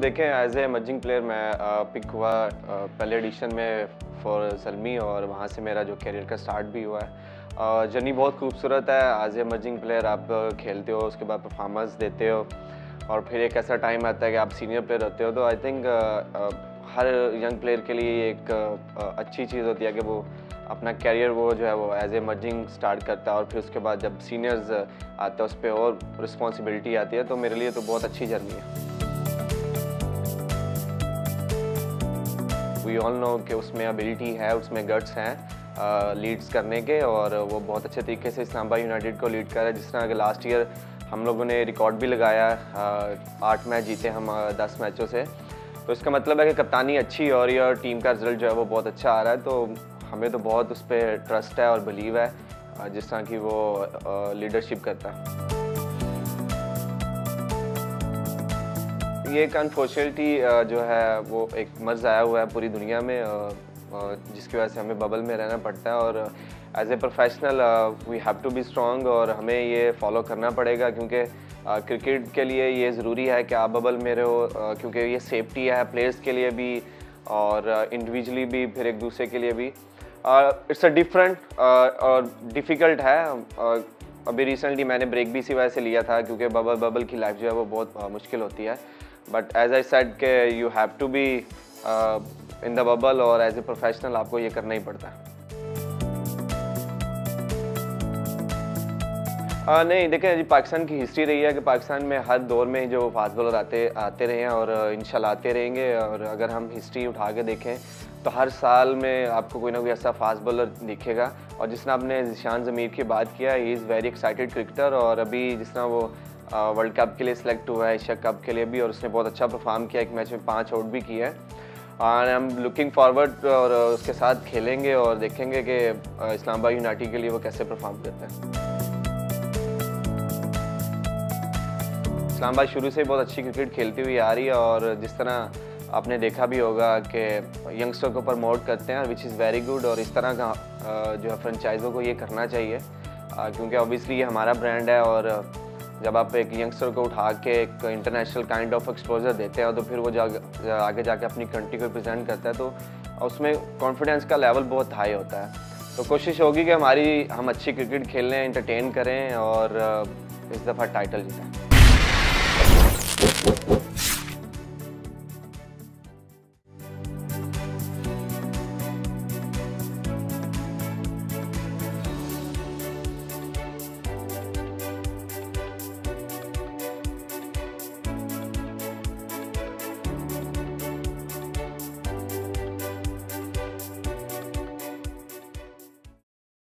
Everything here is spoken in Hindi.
देखें एज ए एमर्जिंग प्लेयर मैं पिक हुआ पहले एडिशन में फॉर ज़ल्मी और वहाँ से मेरा जो करियर का स्टार्ट भी हुआ है। जर्नी बहुत खूबसूरत है। एज ए एमर्जिंग प्लेयर आप खेलते हो, उसके बाद परफॉर्मेंस देते हो और फिर एक ऐसा टाइम आता है कि आप सीनियर प्लेयर होते हो। तो आई थिंक हर यंग प्लेयर के लिए एक अच्छी चीज़ होती है कि वो अपना कैरियर वो जो है वो एज ए एमर्जिंग स्टार्ट करता है और फिर उसके बाद जब सीनियर्स आते हैं उस पर और रिस्पॉन्सिबिलिटी आती है। तो मेरे लिए तो बहुत अच्छी जर्नी है। वी ऑल नो कि उसमें एबिलिटी है, उसमें गट्स हैं लीड्स करने के और वो बहुत अच्छे तरीके से इस्लामाबाद यूनाइटेड को लीड कर रहा है। जिस तरह कि लास्ट ईयर हम लोगों ने रिकॉर्ड भी लगाया, 8 मैच जीते हम 10 मैचों से। तो इसका मतलब है कि कप्तानी अच्छी और ये टीम का रिजल्ट जो है वो बहुत अच्छा आ रहा है। तो हमें तो बहुत उस पर ट्रस्ट है और बिलीव है जिस तरह की वो लीडरशिप करता है। ये एक अनफॉर्चुनेटली जो है वो एक मर्ज़ आया हुआ है पूरी दुनिया में जिसकी वजह से हमें बबल में रहना पड़ता है और as a professional we have to be strong और हमें ये फॉलो करना पड़ेगा क्योंकि क्रिकेट के लिए ये ज़रूरी है कि आप बबल में रहो क्योंकि ये सेफ्टी है प्लेयर्स के लिए भी और इंडिविजुअली भी, फिर एक दूसरे के लिए भी। इट्स अ डिफरेंट और डिफ़िकल्ट है। अभी रिसेंटली मैंने ब्रेक भी इसी वजह से लिया था क्योंकि बबल की लाइफ जो है वो बहुत मुश्किल होती है। बट एज आई सेड के you have to be in the bubble और एज ए प्रोफेशनल आपको ये करना ही पड़ता है। नहीं देखें जी, पाकिस्तान की हिस्ट्री रही है कि पाकिस्तान में हर दौर में जो फास्ट बॉलर आते रहे हैं और इंशाल्लाह आते रहेंगे। और अगर हम हिस्ट्री उठा के देखें तो हर साल में आपको कोई ना कोई ऐसा फास्ट बॉलर दिखेगा। और जिस तरह आपने ज़िशान ज़मीर की बात किया, he is very excited cricketer और अभी जिस तरह वो वर्ल्ड कप के लिए सिलेक्ट हुआ है, एशिया कप के लिए भी, और उसने बहुत अच्छा परफॉर्म किया, एक मैच में 5 आउट भी किया है। और आई एम लुकिंग फॉरवर्ड और उसके साथ खेलेंगे और देखेंगे कि इस्लामाबाद यूनाइटेड के लिए वो कैसे परफॉर्म करता है। इस्लामाबाद शुरू से बहुत अच्छी क्रिकेट खेलती हुई आ रही है और जिस तरह आपने देखा भी होगा कि यंगस्टर को प्रमोट करते हैं विच इज़ वेरी गुड। और इस तरह का जो है फ्रेंचाइज़ों को ये करना चाहिए क्योंकि ऑब्वियसली ये हमारा ब्रांड है और जब आप एक यंगस्टर को उठा के एक इंटरनेशनल काइंड ऑफ एक्सपोजर देते हैं तो फिर वो आगे जाके अपनी कंट्री को रिप्रेजेंट करता है तो उसमें कॉन्फिडेंस का लेवल बहुत हाई होता है। तो कोशिश होगी कि हम अच्छी क्रिकेट खेलें, एंटरटेन करें और इस दफ़ा टाइटल जीतें।